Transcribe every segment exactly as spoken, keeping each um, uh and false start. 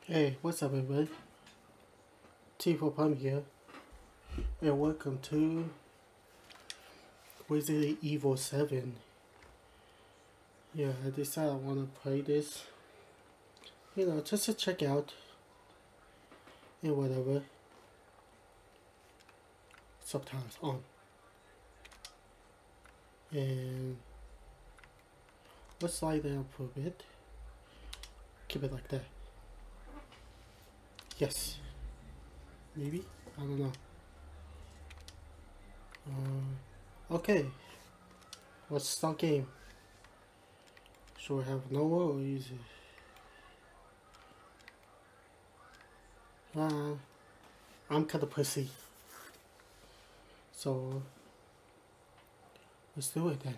Hey, what's up everybody? T four Plum here, and welcome to Resident Evil seven. Yeah, I decided I want to play this, you know, just to check out, and whatever. Subtitles on. And let's slide down for a bit. Keep it like that. Yes. Maybe? I don't know. Uh, okay. Let's start game. Should we have normal or easy? Uh, I'm kinda pussy. So, let's do it then.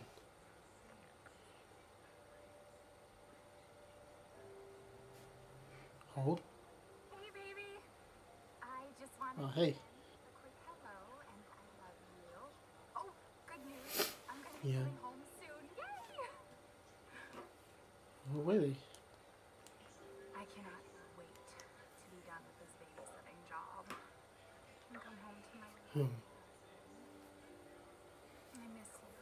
Hold. Hey, baby. I just wanted Oh, to hey. say a quick hello and I love you. Oh, good news. I'm going to be Yeah. coming home soon. Yay! Oh, really? I cannot wait to be done with this babysitting job and come home to my Hmm. baby. I miss you.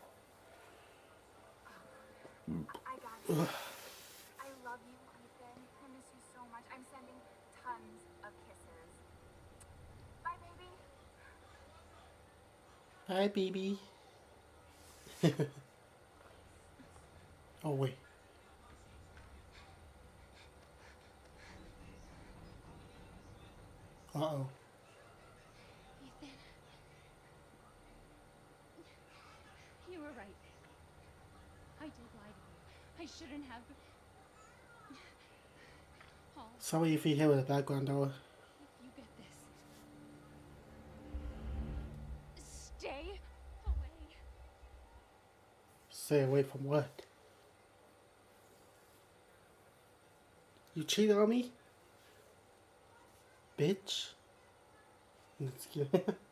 Oh, I got it. I love you, Ethan. I miss you so much. I'm sending tons of kisses. Bye, baby. Bye, baby. Oh, wait. Uh-oh. Ethan. You were right. I did lie to you. I shouldn't have. Paul, Sorry if you hear in the background though. if you get this, stay away. Stay away from what? You cheated on me? Bitch. Let's get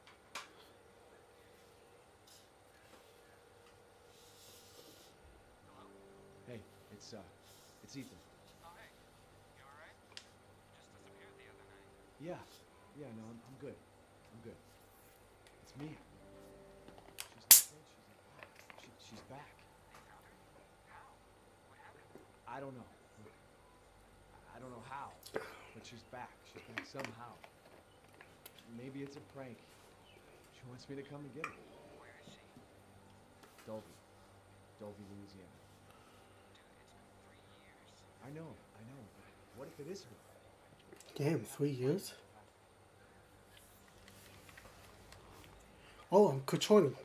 Hey, it's uh, it's Ethan. Oh, hey. You alright? Just disappeared the other night. Yeah, yeah, no, I'm, I'm good. I'm good. It's Mia. She's not dead. She's alive. She, she's back. They found her? How? What happened? I don't know. I don't know how, but she's back. She's back somehow. Maybe it's a prank. She wants me to come and get her. Where is she? Dulvey. Dulvey, Louisiana. Dude, it's been three years. I know, I know. But what if it is her? Damn, three years? Oh, I'm controlling.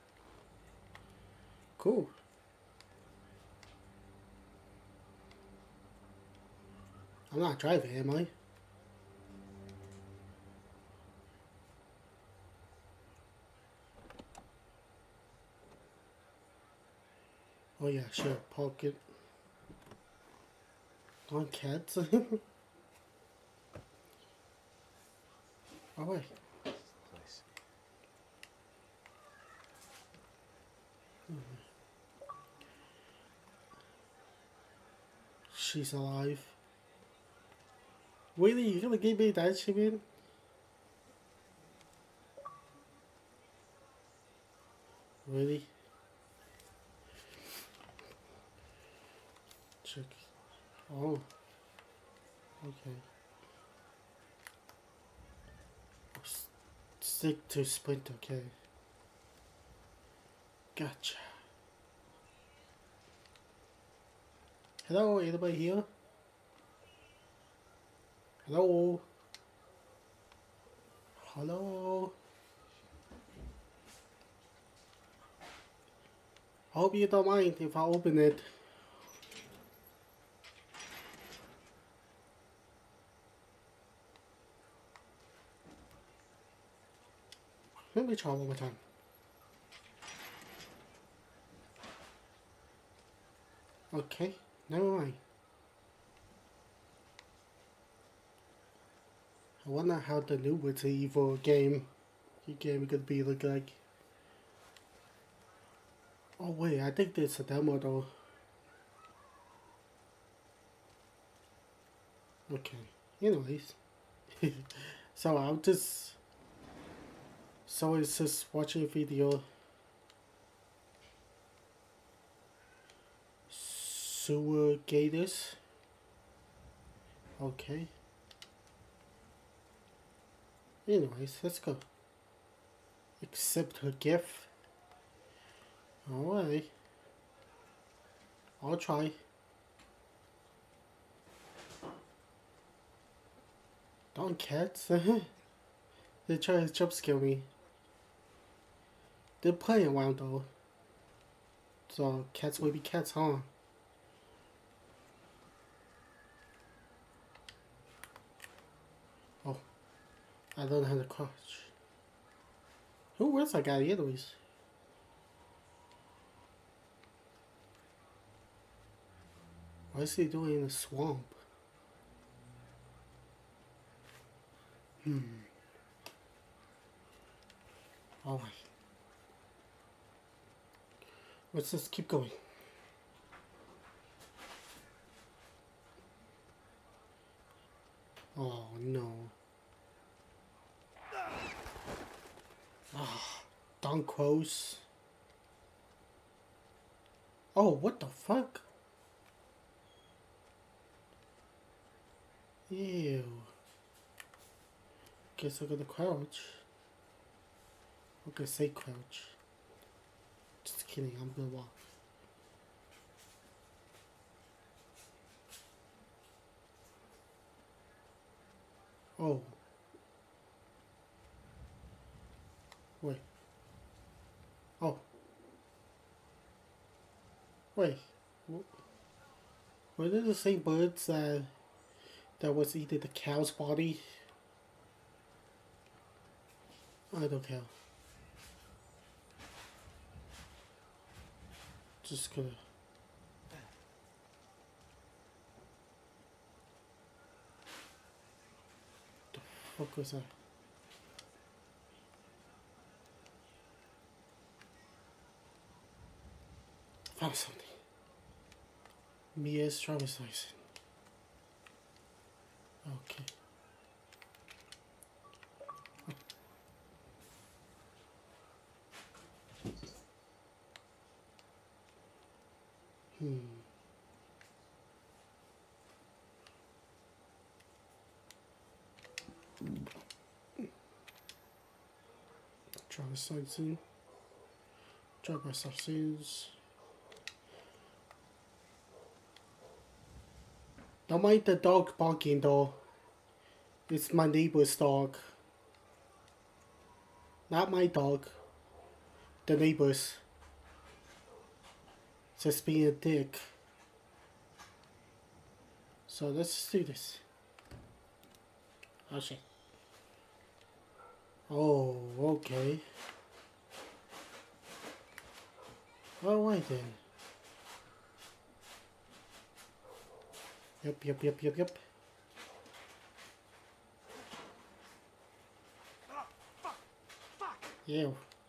Cool. I'm not driving, am I? Oh yeah, sure, park it. On cats? Alright. This is the place. She's alive. Really? You gonna give me that shit, man? Really? Check. Oh. Okay. S- Stick to sprint, okay. Gotcha. Hello, anybody here? Hello? Hello? I hope you don't mind if I open it. Let me try one more time. Okay, never mind. I wonder how the new Resident Evil game game could be look like. Oh wait, I think there's a demo though. Okay. Anyways, so I'll just so it's just watching a video. Sewer gators. Okay. Anyways, let's go. Accept her gift. Alright. I'll try. Don't cats. They try to jump scare me. They're playing around though. So cats will be cats, huh? Oh. I don't have the crouch. Who was that guy anyways? What is he doing in the swamp? Hmm. Alright. Let's just keep going. Oh no. Ah, darn crows. Oh, what the fuck? Ew. Guess I gotta crouch. Okay, say crouch. Just kidding, I'm gonna walk. Oh. Wait. Oh. Wait. Were they the same birds that that was eating the cow's body? I don't care. Just gonna. The fuck was that? Found something. Mia's driver's license. Okay. Hmm. Driver's license. Driver's license. Don't mind the dog barking though. It's my neighbor's dog. Not my dog. The neighbor's. Just being a dick. So let's do this. Oh shit. Oh, okay. Alright then. Yep, yep, yep, yep, yep. Oh, fuck! Fuck! Yeah.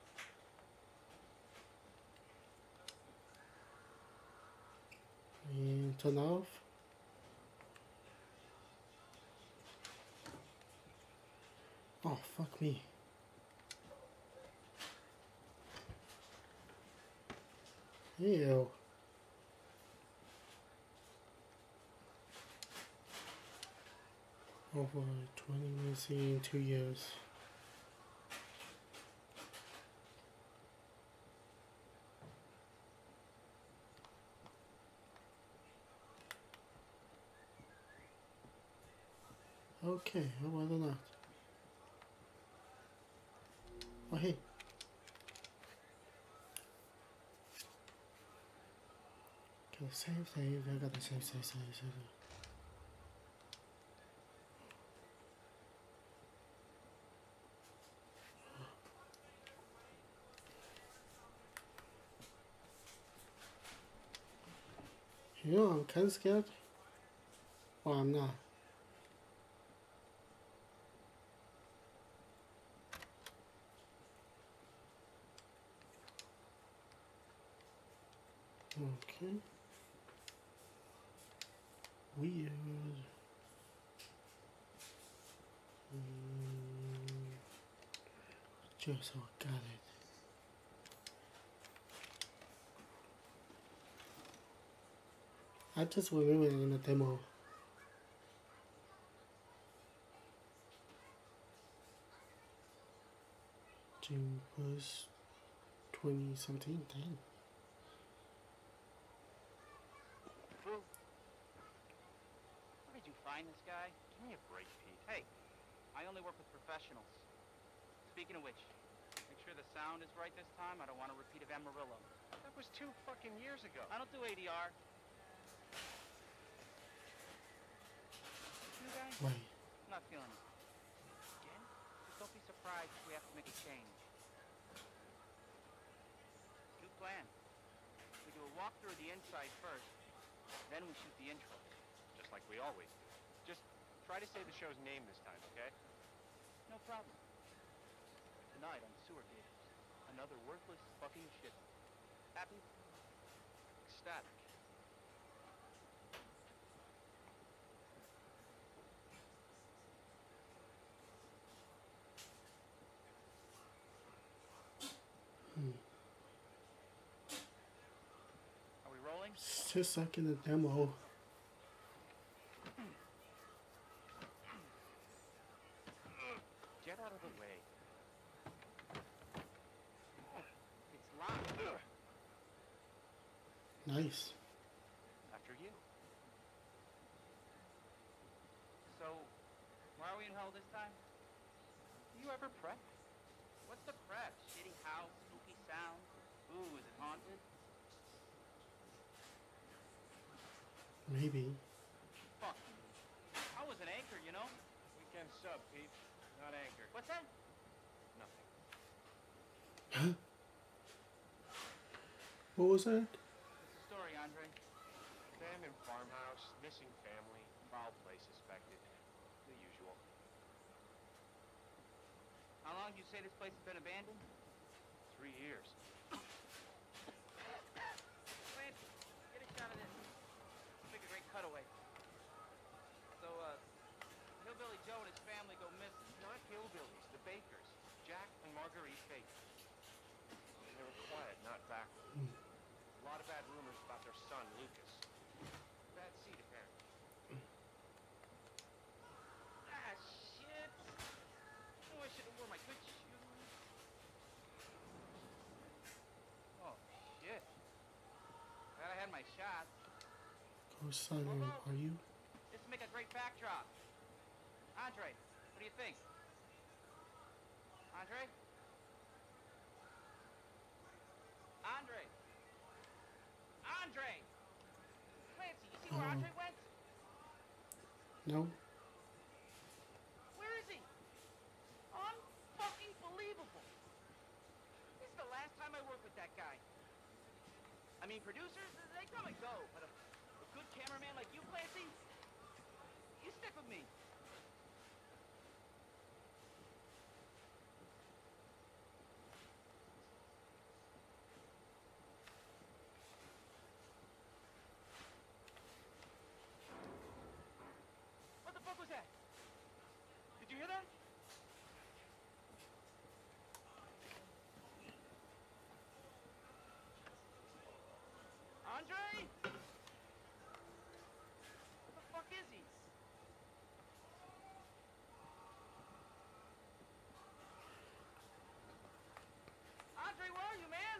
And turn off. Oh, fuck me. Ew. Over twenty missing in two years. Okay, how about that? Oh, hey. Okay, save, save. I gotta save, save, save, save. You know, I'm kind of scared. Well, I'm not. Okay. Weird. Mm, just oh, got it. I just remember in the demo. June first, twenty seventeen. Dang. Who? Where did you find this guy? Give me a break, Pete. Hey, I only work with professionals. Speaking of which, make sure the sound is right this time. I don't want a repeat of Amarillo. That was two fucking years ago. I don't do A D R. New guy? Right. I'm not feeling it. Again? Just don't be surprised if we have to make a change. New plan. We do a walkthrough of the inside first, then we shoot the intro. Just like we always do. Just try to say the show's name this time, okay? No problem. Tonight on Sewer Gators, another worthless fucking shit. Happy? Ecstatic. Are we rolling? It's just like in the demo. Get out of the way. It's locked. Nice. After you. So, why are we in hell this time? Do you ever prep? What's the prep? Shitty house, spooky sound? Ooh, is it haunted? Maybe. Fuck. I was an anchor, you know? Weekend sub, Pete. Not anchor. What's that? Nothing. Huh? What was that? What's the story, Andre? Abandoned farmhouse, missing family, foul play suspected. The usual. How long do you say this place has been abandoned? Three years. Clancy, get a shot of this. Make a great cutaway. So, uh, Hillbilly Joe and his family go missing. Not hillbillies, the Bakers. Jack and Marguerite Baker. They were quiet, not backward. A lot of bad rumors about their son, Lucas. Bad seed, apparently. Ah, shit. Oh, I should have worn my good shoes. Oh, shit. Glad I had my shot. Go silent, are you? This will make a great backdrop. Andre, what do you think? Andre? Andre! Andre! Clancy, you see where Uh-oh. Andre went? No? Where is he? Unfucking believable. This is the last time I work with that guy. I mean, producers, they come and go, but a, a good cameraman like you, Clancy, you stick with me. What the fuck was that? Did you hear that? Andre? Where the fuck is he? Andre, where are you, man?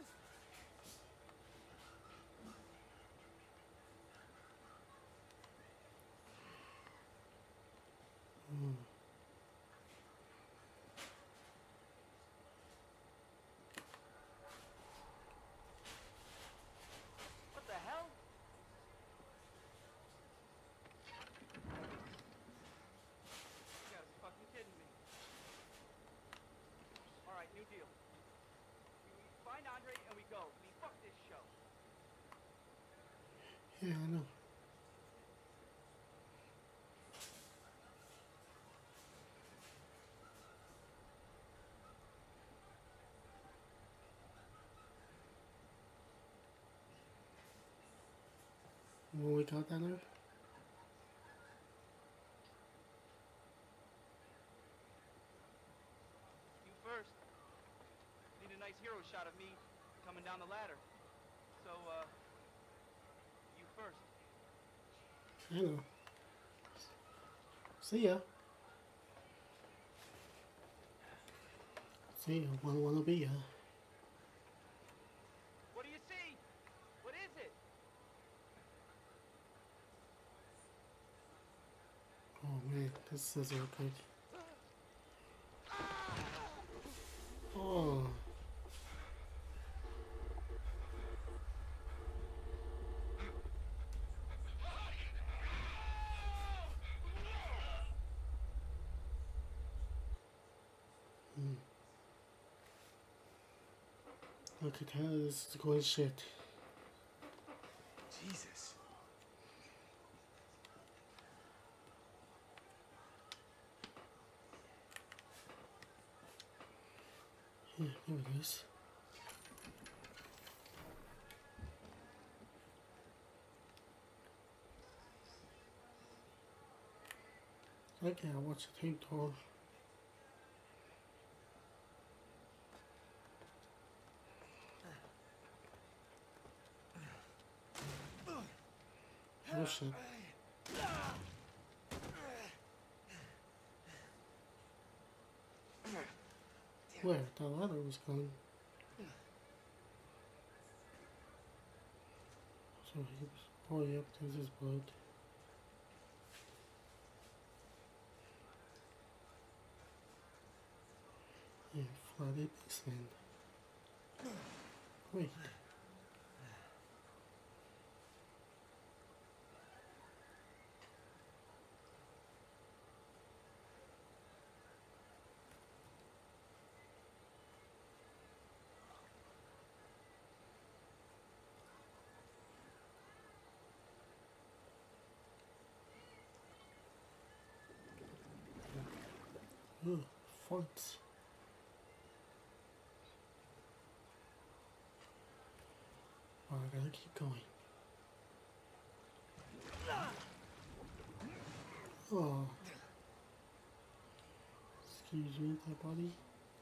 Hmm. What the hell? You gotta be fucking kidding me. All right, new deal. We we find Andre and we go. We fuck this show. Yeah, I know. When we got that there? shot of me coming down the ladder. So, uh, you first. I know. See ya. See ya. Wanna wanna be ya. What do you see? What is it? Oh man, this is so good. Oh. Hmm. Look at how this is going shit. Jesus. Yeah, there it is. Okay, I watched the tape tour. Oh shit. Where the ladder was going. So he was, oh yep, there's his blood. Yeah, flooded basement. Wait. Ugh, farts. Oh, I gotta keep going. Oh. Excuse me, that body.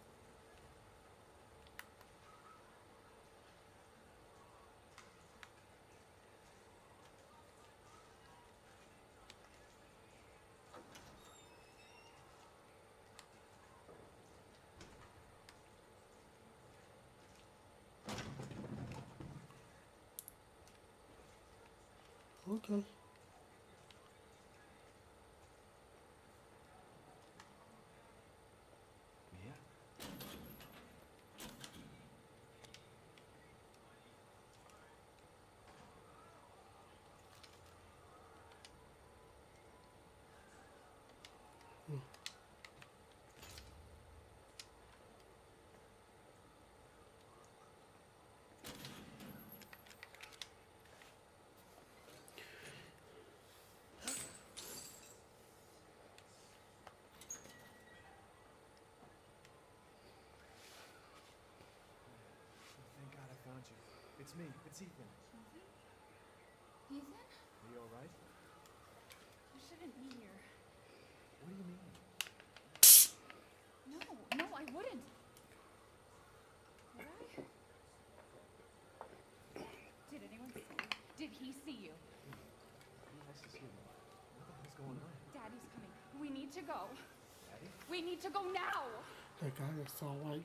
Okay. Mia? Thank God I found you. It's me. It's Ethan. Ethan? Are you alright? You shouldn't be here. What do you mean? No, no, I wouldn't. Would I? Did anyone see you? Did he see you? Who else is here? What the hell's going on? Daddy's coming. We need to go. Daddy? We need to go now. That guy is so white.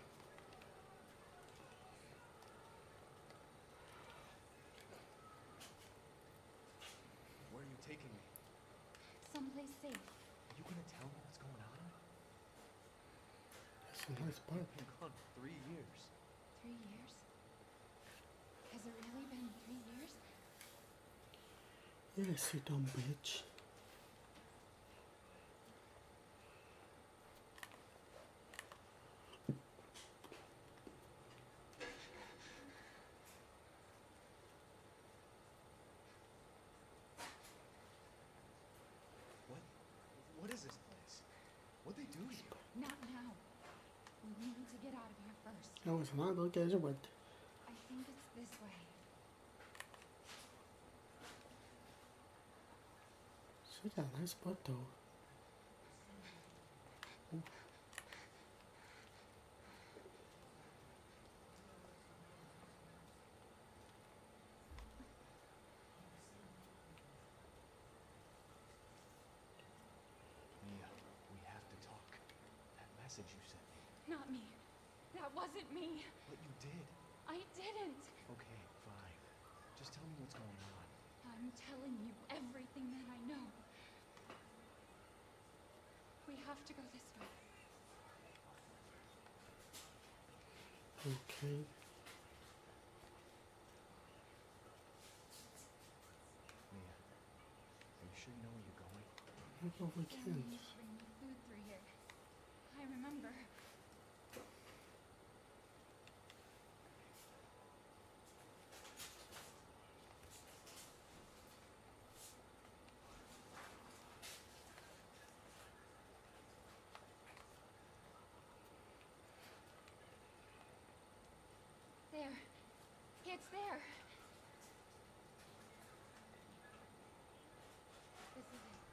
Where are you taking me? Someplace safe. Are you gonna tell me what's going on? That's a nice I've part. been gone for three years. Three years? Has it really been three years? Yes, you dumb bitch. What? What is this place? What'd they do to you? Not now. We need to get out of here first. No, it's not. Look at it. But I think it's this way. she got a nice butt though. Ooh. Not me. That wasn't me. But you did. I didn't. Okay, fine. Just tell me what's going on. I'm telling you everything that I know. We have to go this way. Okay. Mia, are you sure you know where you're going? I don't know if we Family can. used to bring me food through here. I remember. There. It's there. This is it.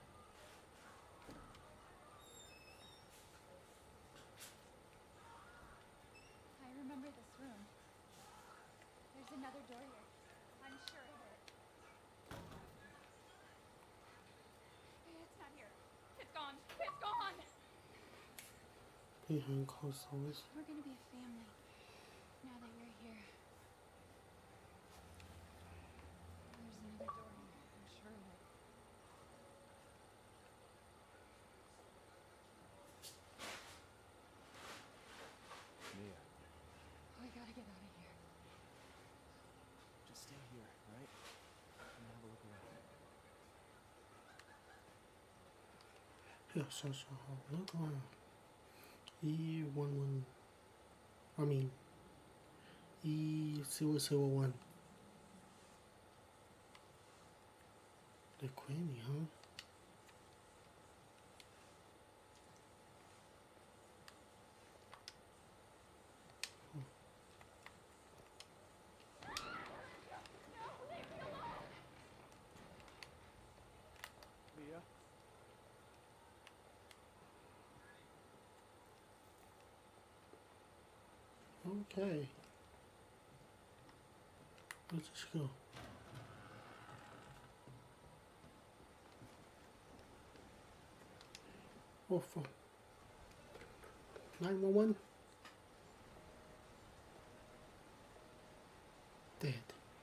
I remember this room. There's another door here. I'm sure of it. It's not here. It's gone. It's gone. Behind closed doors. We're gonna be a family now that you're here. There's another door here. I'm sure of it. Mia, We gotta get out of here. just stay here, all right? I'm gonna have a look around. Yeah, sure, sure. Look around. E one one. I mean, E zero zero one. The Queenie, huh? Mia? Okay. Let's just go. Oh, phone. nine one one. Dead.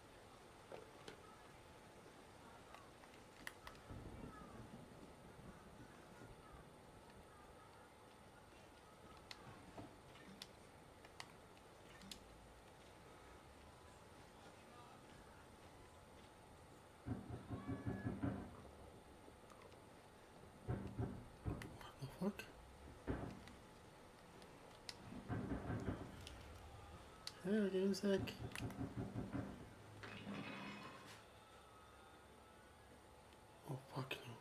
What the fuck? There it is, heck. Oh, fuck no.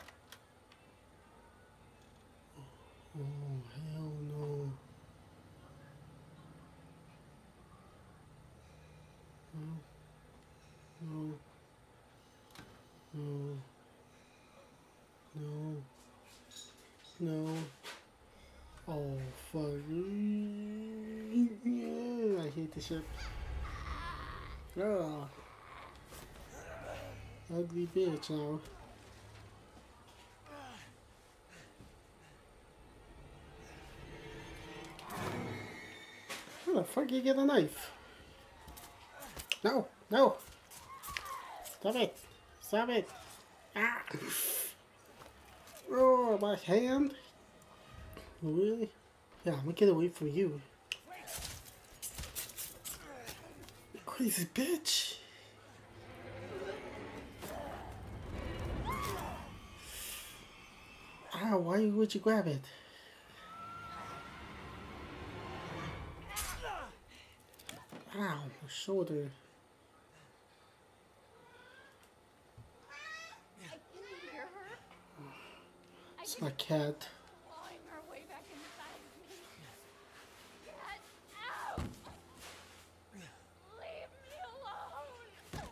Oh, hell no. No. No. No. No. No. Oh, fuck. Yeah, I hate this shit. Oh. Ugly bitch now. How the fuck you get a knife? No, no. Stop it. Stop it. Ah. Oh, my hand. Really? Yeah, I'm gonna get away from you. You crazy bitch. Ow, why would you grab it? Ow, my shoulder. I can hear her. I It's can my cat. clawing her way back inside of me. Get out! Leave me alone!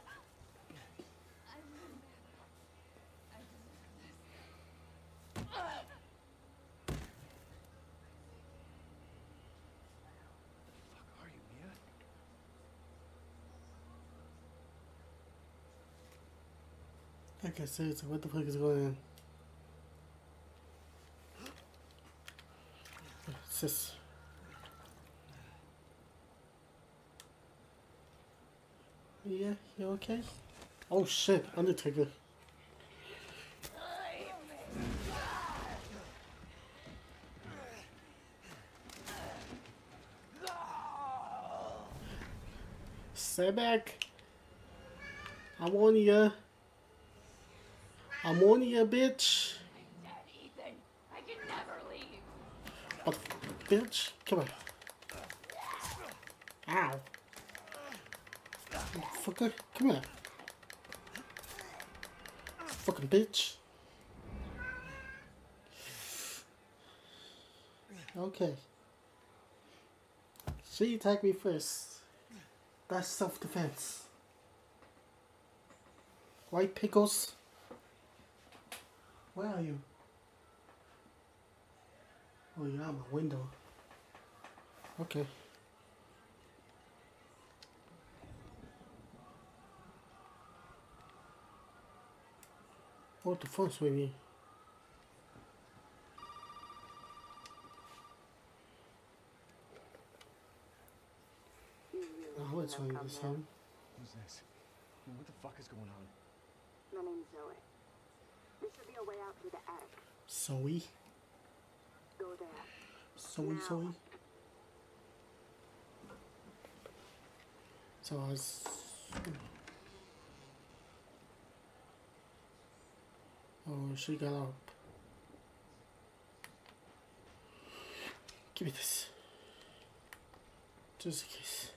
I'm bad. I deserve this. Fuck are you, Mia? Like I said, so what the fuck is going on? What's this? Yeah, you okay? Oh shit, Undertaker. Stay back. I'm on ya. I'm on ya, bitch. I'm dead, Ethan. I can never leave. But, bitch, come on. Ow. Fucker, come here. Fucking bitch. Okay. She attacked me first. That's self-defense. White pickles. Where are you? Oh, you're out my window. Okay. What the fuck's with me? Oh, it's on this one. Who's this? What the fuck is going on? My name's Zoe. There should be a way out through the attic. Zoe? Go there. Zoe, Now. Zoe? So I was... Oh, she got up. Give me this. Just in case.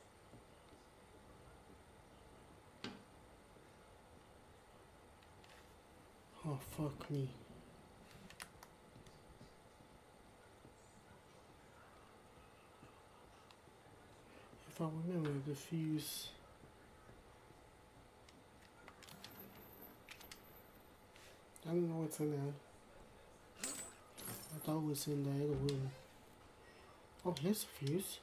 Oh, fuck me. If I remember the fuse. I don't know what's in there. I thought it was in the other room. Oh, here's a fuse.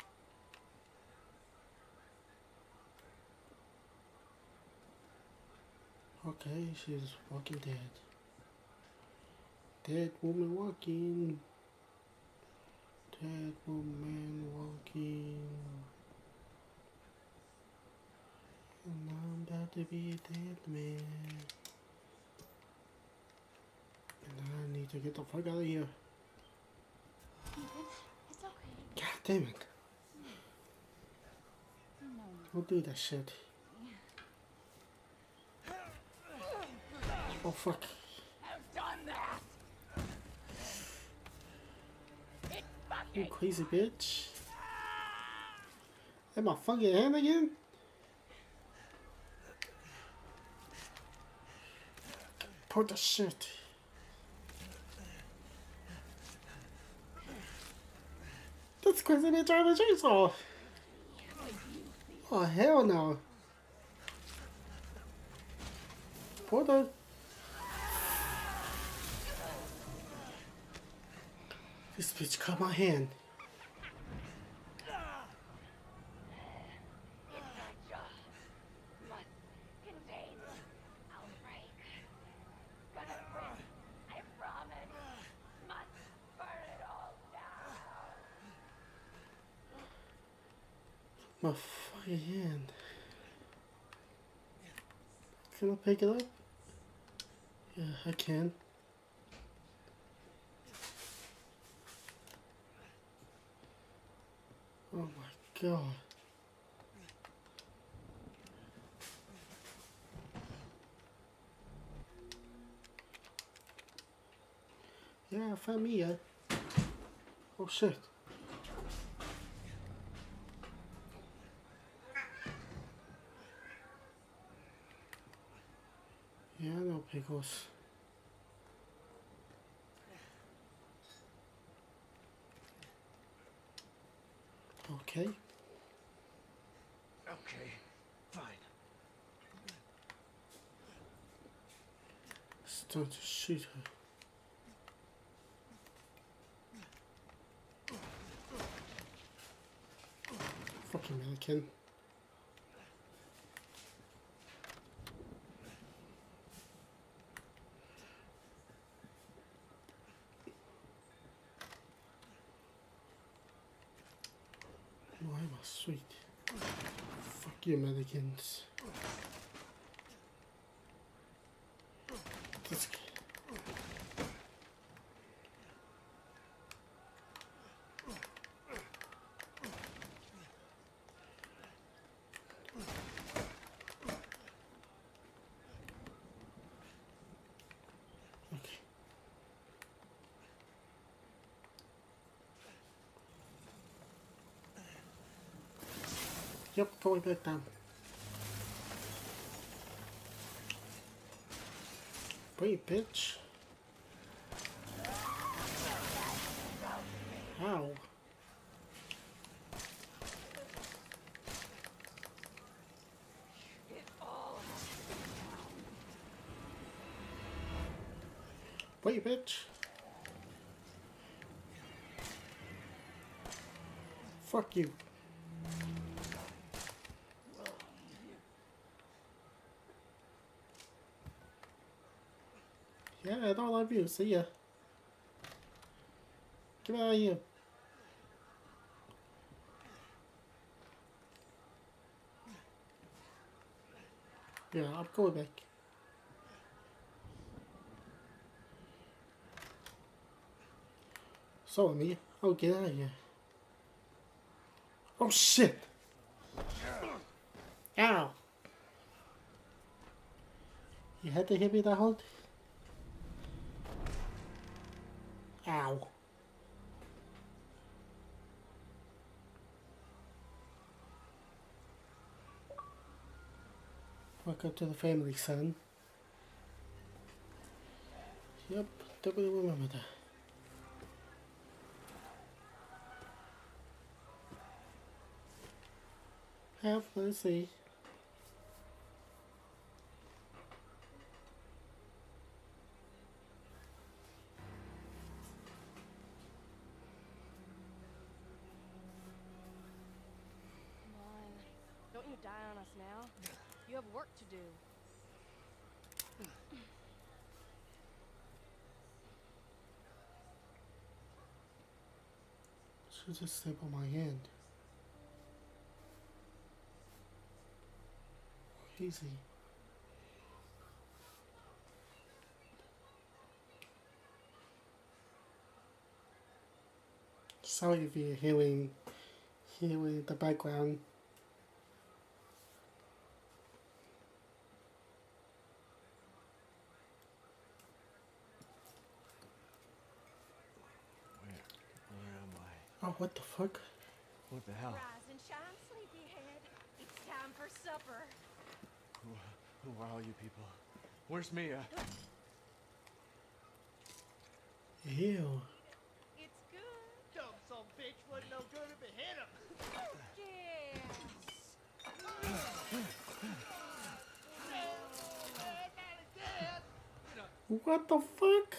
Okay, she's walking dead. Dead woman walking. Dead woman walking. And I'm about to be a dead man. And I need to get the fuck out of here. Ethan, it's okay. God damn it. No. Don't do that shit. Oh fuck. I've done that. It You fucking crazy bitch. Am I fucking hand again? Put the shit. That's crazy bitch on the chainsaw. Oh hell no. Put the This bitch caught my hand. must contain outbreak. Gonna win. I promise. Must burn it all down. My fucking hand. Can I pick it up? Yeah, I can. Oh my god. Yeah, I found me yet. Oh shit. Yeah, no pickles. Okay. Okay, fine. Start to shoot her. Fucking mannequin. Why am I sweet? Fuck you, mannequins. Let's okay. Yep, going back down. Wait, bitch. How? Wait, bitch. Fuck you. Yeah, I don't love you. See ya. Get out of here. Yeah, I'm going back. So me. Oh, get out of here. Oh shit. Ow. You had to hit me that hard? Ow. Welcome to the family, son. Yep, definitely remember that. Have, let's see. Come on. Don't you die on us now. You have work to do. Should just staple my hand. Easy. Sorry if you're hearing, hearing the background. Where? Where am I? Oh, what the fuck? What the hell? Rise and shine, sleepyhead. It's time for supper. Who, who are all you people? Where's Mia? Ew. It's good. Dumb son of a bitch wasn't no good if it hit him. Yes. What the fuck?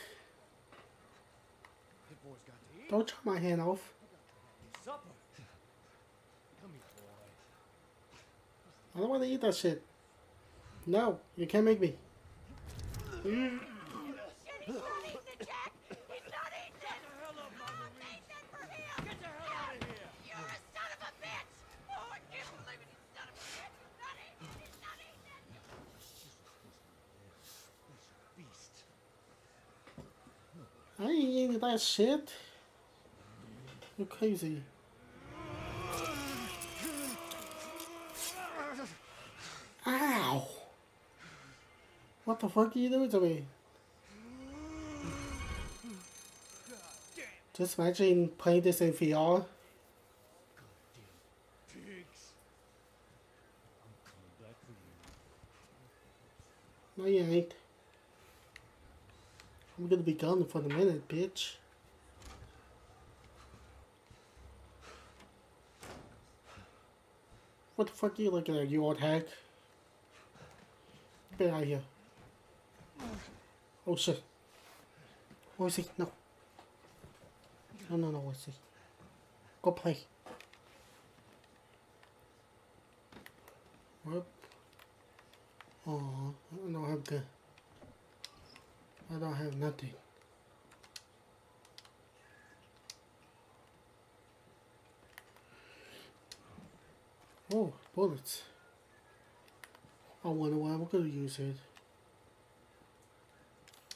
This boy's got to eat. Don't chop my hand off. Supper. Come here, boy. I don't want to eat that shit. No, you can't make me. Mm. Shit, he's not eating it, Jack. He's not eating it. Get the hell up, Marguerite. Take that for him. Get the hell out of here. You're a son of a bitch. Oh, I can't believe it. He's son of a bitch. He's not eating it. He's not eating it. Beast. I ain't eating that shit. You're crazy. Ow! What the fuck are you doing to me? Just imagine playing this in V R. Pigs. I'm coming back for you. No, you ain't. I'm gonna be gone for a minute, bitch. What the fuck are you looking at, you old hack? Get out of here. Oh shit. Where is he? No. No, no, no, where's he? Go play. Whoop. Oh, I don't have the... I don't have nothing. Oh, bullets. I wonder why I'm gonna use it.